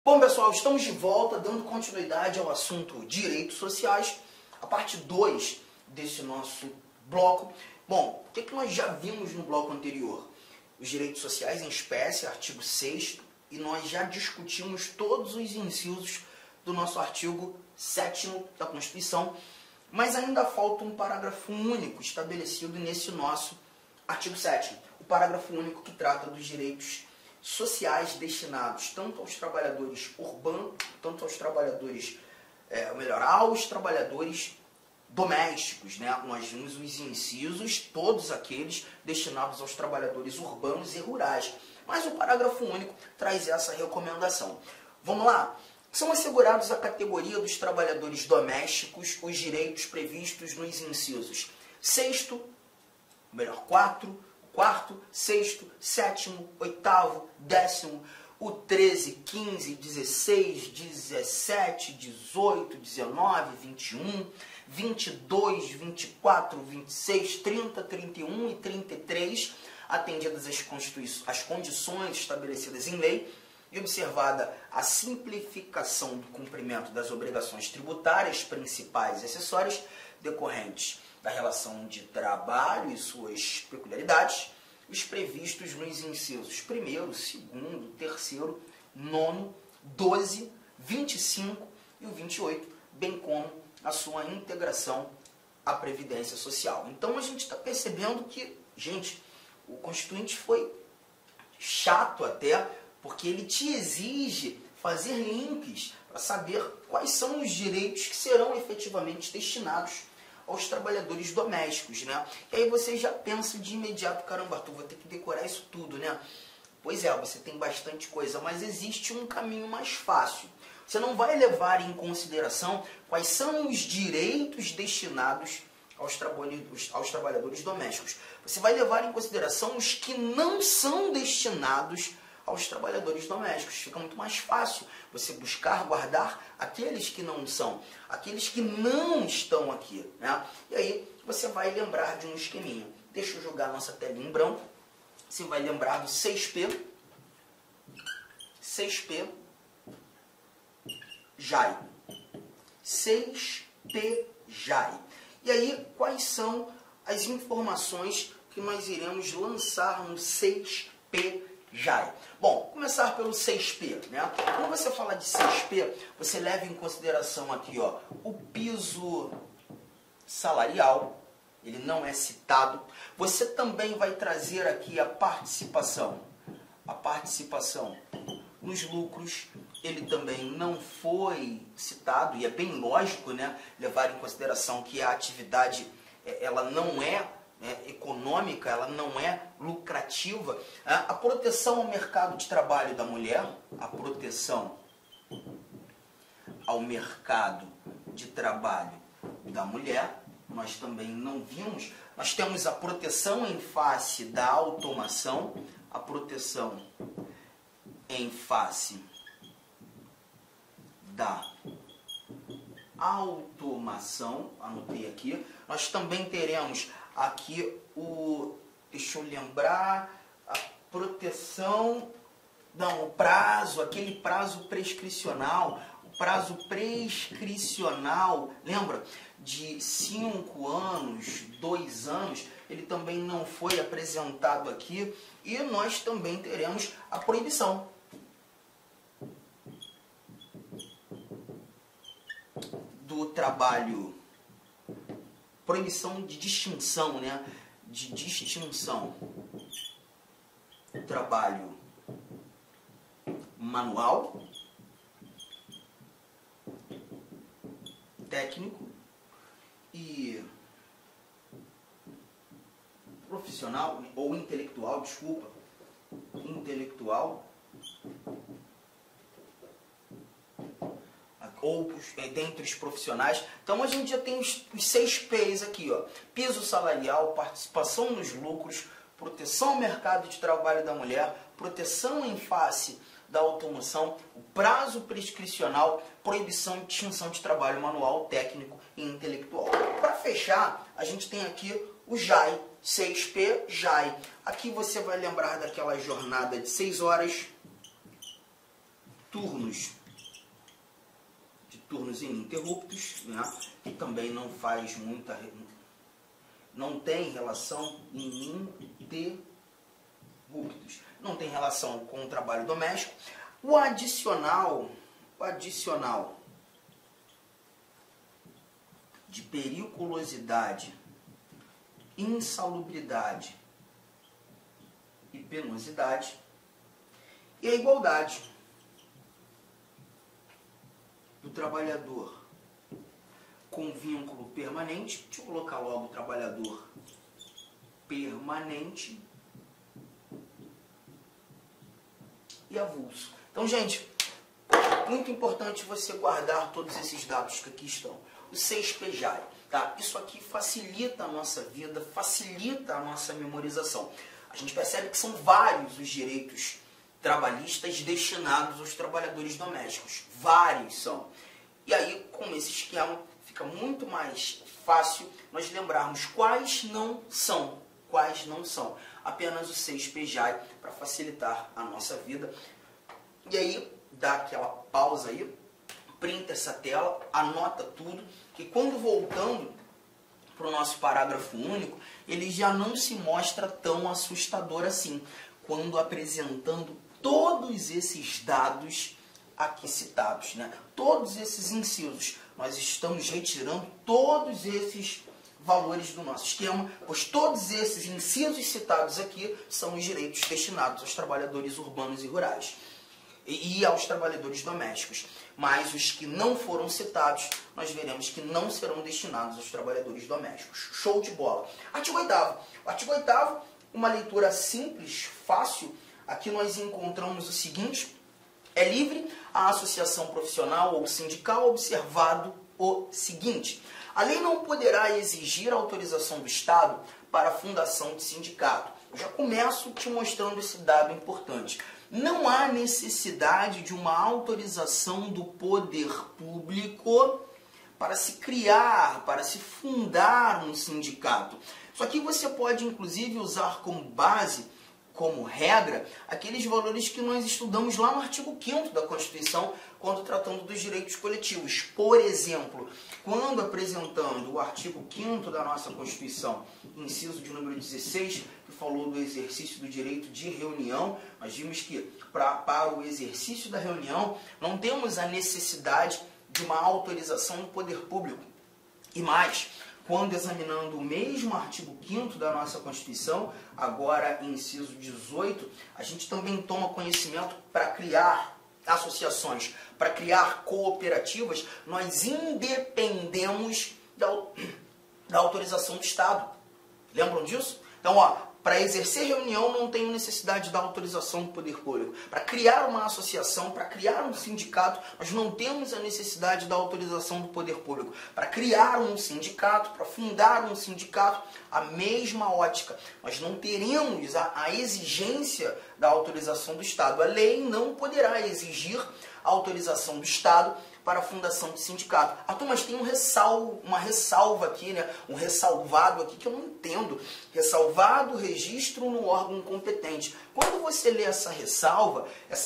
Bom, pessoal, estamos de volta, dando continuidade ao assunto direitos sociais, a parte 2 desse nosso bloco. Bom, o que nós já vimos no bloco anterior? Os direitos sociais em espécie, artigo 6º, e nós já discutimos todos os incisos do nosso artigo 7º da Constituição, mas ainda falta um parágrafo único estabelecido nesse nosso artigo 7º, o parágrafo único que trata dos direitos sociais destinados tanto aos trabalhadores urbanos, tanto aos trabalhadores, aos trabalhadores domésticos, né? Nós vimos os incisos, todos aqueles destinados aos trabalhadores urbanos e rurais. Mas o parágrafo único traz essa recomendação. Vamos lá? São assegurados à categoria dos trabalhadores domésticos os direitos previstos nos incisos 4º, 6º, 7º, 8º, 10º, o 13, 15, 16, 17, 18, 19, 21, 22, 24, 26, 30, 31 e 33, atendidas as condições estabelecidas em lei e observada a simplificação do cumprimento das obrigações tributárias principais e acessórias decorrentes da relação de trabalho e suas peculiaridades, os previstos nos incisos 1º, 2º, 3º, 9º, 12, 25 e o 28, bem como a sua integração à Previdência Social. Então a gente está percebendo que, gente, o Constituinte foi chato até, porque ele te exige fazer links para saber quais são os direitos que serão efetivamente destinados aos trabalhadores domésticos, né? E aí você já pensa de imediato, caramba, Arthur, vou ter que decorar isso tudo, né? Pois é, você tem bastante coisa, mas existe um caminho mais fácil. Você não vai levar em consideração quais são os direitos destinados aos trabalhadores domésticos. Você vai levar em consideração os que não são destinados aos trabalhadores domésticos. Fica muito mais fácil você buscar guardar aqueles que não são, aqueles que não estão aqui, né? E aí você vai lembrar de um esqueminha. Deixa eu jogar nossa telinha em branco. Você vai lembrar do 6P, JAI. 6P, JAI. E aí, quais são as informações que nós iremos lançar no 6P, JAI? Bom, começar pelo 6P, né? Quando você fala de 6P, você leva em consideração aqui, ó, o piso salarial, ele não é citado. Você também vai trazer aqui a participação nos lucros, ele também não foi citado, e é bem lógico, né, levar em consideração que a atividade ela não é econômica, ela não é lucrativa. A proteção ao mercado de trabalho da mulher, a proteção ao mercado de trabalho da mulher, nós também não vimos. Nós temos a proteção em face da automação, a proteção em face da automação, anotei aqui. Nós também teremos aqui deixa eu lembrar, a proteção, não, o prazo, aquele prazo prescricional, o prazo prescricional, lembra? De 5 anos, 2 anos, ele também não foi apresentado aqui. E nós também teremos a proibição do trabalho, proibição de distinção, né? De distinção do trabalho manual, técnico e profissional, ou intelectual, desculpa, intelectual, ou dentre os profissionais. Então a gente já tem os 6 P's aqui, ó: piso salarial, participação nos lucros, proteção ao mercado de trabalho da mulher, proteção em face da automação, o prazo prescricional, proibição de distinção de trabalho manual, técnico e intelectual. Para fechar, a gente tem aqui o JAI, 6P, JAI. Aqui você vai lembrar daquela jornada de 6 horas, turnos ininterruptos, né? E também não faz muita, não tem relação ininterruptos, não tem relação com o trabalho doméstico. O adicional de periculosidade, insalubridade e penosidade, e a igualdade do trabalhador com vínculo permanente. Deixa eu colocar logo o trabalhador permanente e avulso. Então, gente, muito importante você guardar todos esses dados que aqui estão. O 6PJAI, tá? Isso aqui facilita a nossa vida, facilita a nossa memorização. A gente percebe que são vários os direitos trabalhistas destinados aos trabalhadores domésticos. Vários são. E aí, com esse esquema, fica muito mais fácil nós lembrarmos quais não são. Quais não são. Apenas o 6PJAI para facilitar a nossa vida. E aí, dá aquela pausa aí, printa essa tela, anota tudo, que quando voltando para o nosso parágrafo único, ele já não se mostra tão assustador assim, quando apresentando todos esses dados aqui citados, né? Todos esses incisos. Nós estamos retirando todos esses valores do nosso esquema, pois todos esses incisos citados aqui são os direitos destinados aos trabalhadores urbanos e rurais e aos trabalhadores domésticos. Mas os que não foram citados, nós veremos que não serão destinados aos trabalhadores domésticos. Show de bola. Artigo 8º. Artigo 8º, uma leitura simples, fácil. Aqui nós encontramos o seguinte: é livre a associação profissional ou sindical, observado o seguinte: a lei não poderá exigir a autorização do Estado para a fundação de sindicato. Eu já começo te mostrando esse dado importante. Não há necessidade de uma autorização do poder público para se criar, para se fundar um sindicato. Isso aqui você pode, inclusive, usar como base, como regra, aqueles valores que nós estudamos lá no artigo 5º da Constituição, quando tratando dos direitos coletivos. Por exemplo, quando apresentando o artigo 5º da nossa Constituição, inciso de número 16, que falou do exercício do direito de reunião, nós vimos que para o exercício da reunião não temos a necessidade de uma autorização do poder público. E mais, quando examinando o mesmo artigo 5º da nossa Constituição, agora inciso 18, a gente também toma conhecimento para criar associações, para criar cooperativas, nós independemos da autorização do Estado. Lembram disso? Então, para exercer reunião não tenho necessidade da autorização do poder público. Para criar uma associação, para criar um sindicato, nós não temos a necessidade da autorização do poder público. Para criar um sindicato, para fundar um sindicato, a mesma ótica. Nós não teremos a exigência da autorização do Estado. A lei não poderá exigir a autorização do Estado para a fundação de sindicato. Mas tem uma ressalva aqui, né? Um ressalvado aqui que eu não entendo. Ressalvado registro no órgão competente. Quando você lê essa ressalva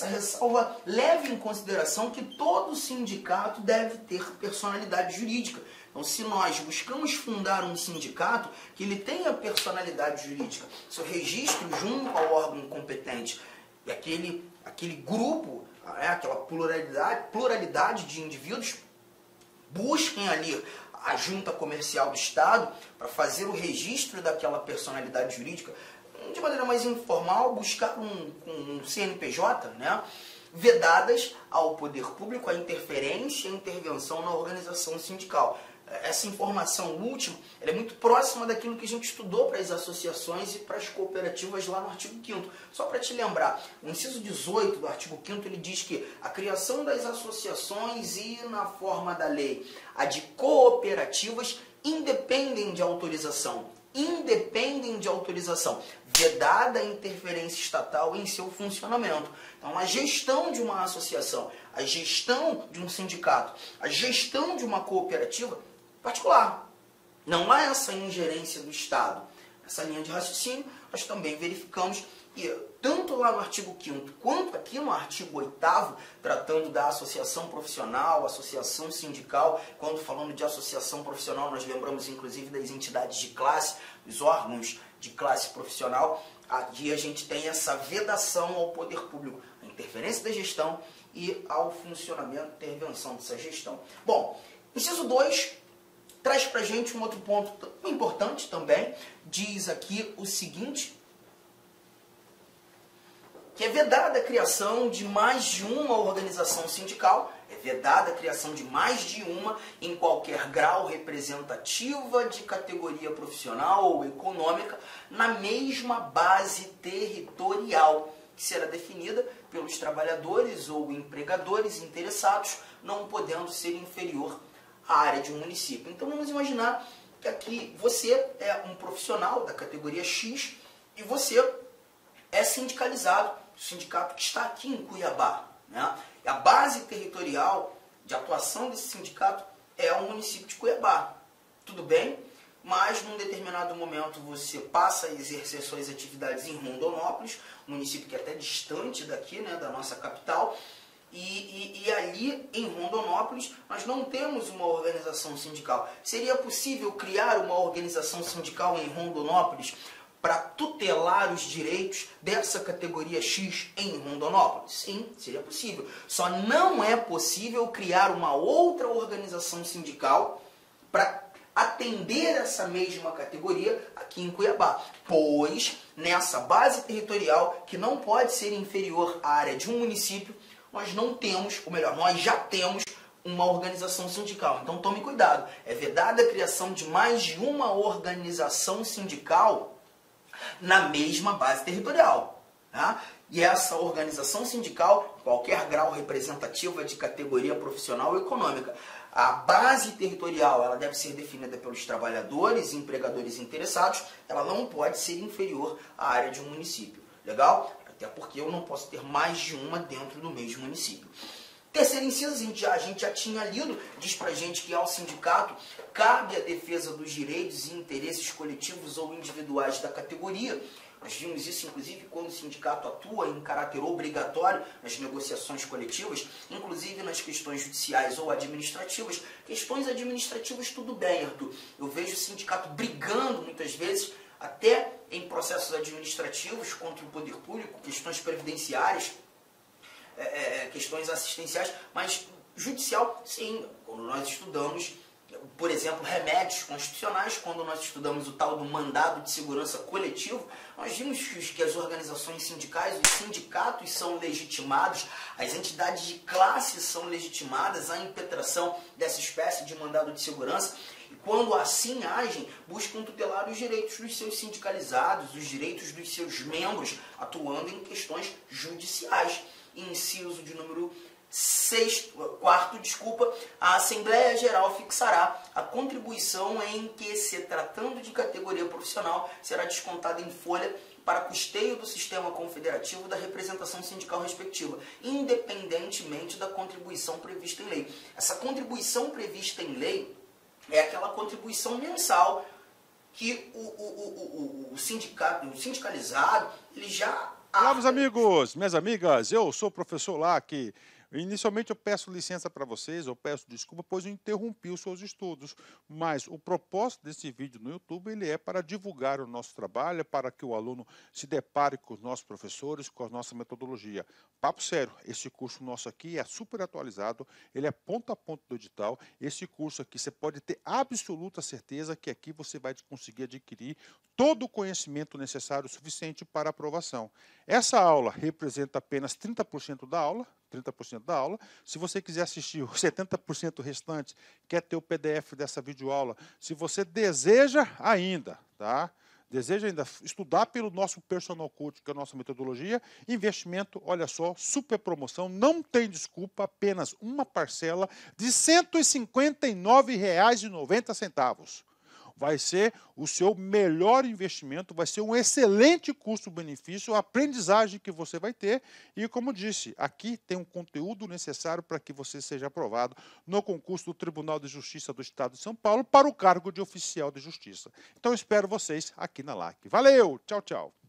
leva em consideração que todo sindicato deve ter personalidade jurídica. Então, se nós buscamos fundar um sindicato, que ele tenha personalidade jurídica, seu registro junto ao órgão competente, e aquele grupo, aquela pluralidade de indivíduos, busquem ali a junta comercial do Estado para fazer o registro daquela personalidade jurídica, de maneira mais informal, buscar um CNPJ, né? Vedadas ao poder público a interferência e a intervenção na organização sindical. Essa informação última ela é muito próxima daquilo que a gente estudou para as associações e para as cooperativas lá no artigo 5º. Só para te lembrar, o inciso 18 do artigo 5º ele diz que a criação das associações e, na forma da lei, a de cooperativas independem de autorização. Independem de autorização, vedada a interferência estatal em seu funcionamento. Então, a gestão de uma associação, a gestão de um sindicato, a gestão de uma cooperativa particular. Não há essa ingerência do Estado. Essa linha de raciocínio nós também verificamos que, tanto lá no artigo 5º quanto aqui no artigo 8º, tratando da associação profissional, associação sindical, quando falando de associação profissional, nós lembramos inclusive das entidades de classe, dos órgãos de classe profissional, aqui a gente tem essa vedação ao poder público, a interferência da gestão e ao funcionamento e intervenção dessa gestão. Bom, inciso 2 traz para a gente um outro ponto importante também, diz aqui o seguinte, que é vedada a criação de mais de uma organização sindical, é vedada a criação de mais de uma em qualquer grau representativa de categoria profissional ou econômica na mesma base territorial, que será definida pelos trabalhadores ou empregadores interessados, não podendo ser inferior à área de um município. Então vamos imaginar que aqui você é um profissional da categoria X e você é sindicalizado, o sindicato que está aqui em Cuiabá, né? A base territorial de atuação desse sindicato é o município de Cuiabá. Tudo bem, mas num determinado momento você passa a exercer suas atividades em Rondonópolis, um município que é até distante daqui, né, da nossa capital, e ali em Rondonópolis nós não temos uma organização sindical. Seria possível criar uma organização sindical em Rondonópolis para tutelar os direitos dessa categoria X em Rondonópolis? Sim, seria possível. Só não é possível criar uma outra organização sindical para atender essa mesma categoria aqui em Cuiabá, pois nessa base territorial, que não pode ser inferior à área de um município, nós não temos, ou melhor, nós já temos uma organização sindical. Então tome cuidado, é vedada a criação de mais de uma organização sindical na mesma base territorial. Tá? E essa organização sindical, qualquer grau representativa de categoria profissional ou econômica, a base territorial ela deve ser definida pelos trabalhadores e empregadores interessados, ela não pode ser inferior à área de um município. Legal? Até porque eu não posso ter mais de uma dentro do mesmo município. Terceiro inciso, a gente já tinha lido, diz pra gente que ao sindicato cabe a defesa dos direitos e interesses coletivos ou individuais da categoria. Nós vimos isso, inclusive, quando o sindicato atua em caráter obrigatório nas negociações coletivas, inclusive nas questões judiciais ou administrativas. Questões administrativas, tudo bem, Arthur. Eu vejo o sindicato brigando, muitas vezes, até em processos administrativos contra o poder público, questões previdenciárias, questões assistenciais, mas judicial, sim, quando nós estudamos, por exemplo, remédios constitucionais, quando nós estudamos o tal do mandado de segurança coletivo, nós vimos que as organizações sindicais, os sindicatos são legitimados, as entidades de classe são legitimadas à impetração dessa espécie de mandado de segurança, e quando assim agem, buscam tutelar os direitos dos seus sindicalizados, os direitos dos seus membros, atuando em questões judiciais. Inciso de número 4, a Assembleia Geral fixará a contribuição em que, se tratando de categoria profissional, será descontada em folha para custeio do sistema confederativo da representação sindical respectiva, independentemente da contribuição prevista em lei. Essa contribuição prevista em lei é aquela contribuição mensal que o sindicalizado ele já... Olá, meus amigos, minhas amigas, eu sou o professor Lac. Inicialmente eu peço licença para vocês, eu peço desculpa, pois eu interrompi os seus estudos, mas o propósito desse vídeo no YouTube ele é para divulgar o nosso trabalho, para que o aluno se depare com os nossos professores, com a nossa metodologia. Papo sério, esse curso nosso aqui é super atualizado, ele é ponto a ponto do edital. Esse curso aqui você pode ter absoluta certeza que aqui você vai conseguir adquirir todo o conhecimento necessário suficiente para aprovação. Essa aula representa apenas 30% da aula. Se você quiser assistir os 70% restante, quer ter o PDF dessa videoaula, se você deseja ainda, tá? Deseja ainda estudar pelo nosso Personal Coach, que é a nossa metodologia, investimento, olha só, super promoção, não tem desculpa, apenas uma parcela de R$ 159,90. Vai ser o seu melhor investimento, vai ser um excelente custo-benefício, a aprendizagem que você vai ter. E como disse, aqui tem um conteúdo necessário para que você seja aprovado no concurso do Tribunal de Justiça do Estado de São Paulo para o cargo de oficial de justiça. Então espero vocês aqui na LAC. Valeu, tchau, tchau.